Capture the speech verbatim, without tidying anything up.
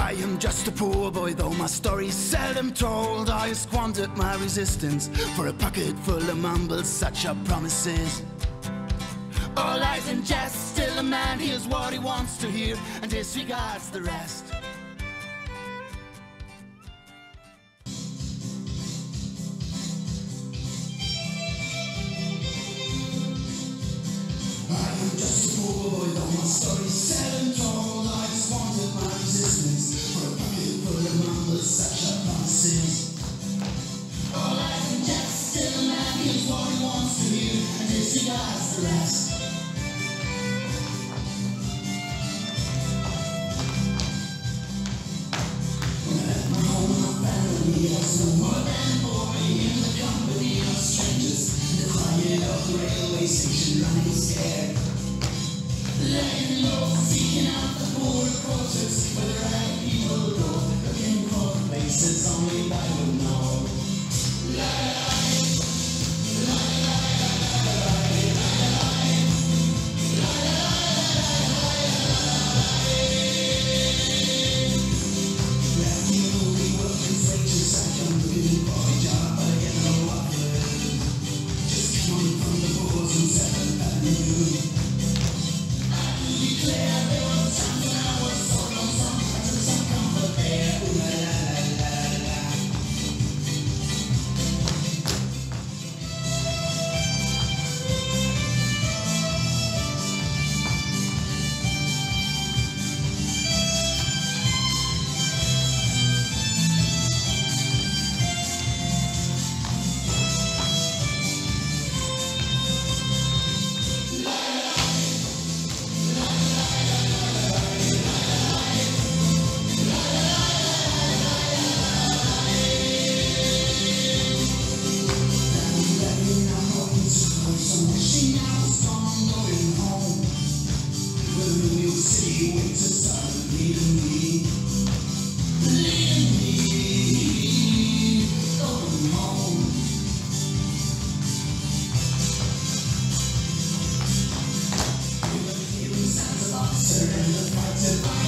I am just a poor boy, though my story's seldom told. I squandered my resistance for a pocket full of mumbles, such are promises. All lies and jest, still a man hears what he wants to hear and disregards the rest. I am just a poor boy, though my story's seldom told. I squandered my resistance for a pocket full of mumbles, such are promises. All lies and jest, still a man hears what he wants to hear and disregards the rest. I was no more than a boy in the company of strangers, in the quiet of the railway station, running scared, laying low, seeking out the poorer quarters where the right people go, looking for places only I would know. La la la la la boxer and the fighter.